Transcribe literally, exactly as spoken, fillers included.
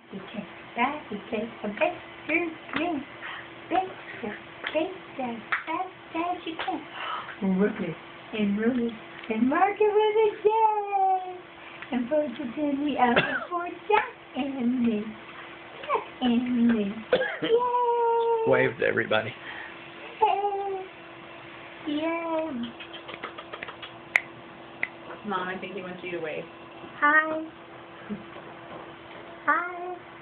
You can that, you take a picture, yeah. Picture, picture, fast as you can. Ruby, and Ruby, and mark it with a J. And put it in the other for Jack and me. Jack and me. Yay! Wave to everybody. Yay! Yay! Mom, I think he wants you to wave. Hi. Hi.